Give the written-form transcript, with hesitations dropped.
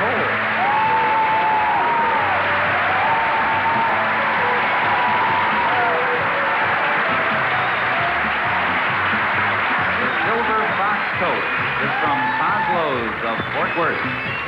Kohl. The silver frock coat is from Kozlo's of Fort Worth.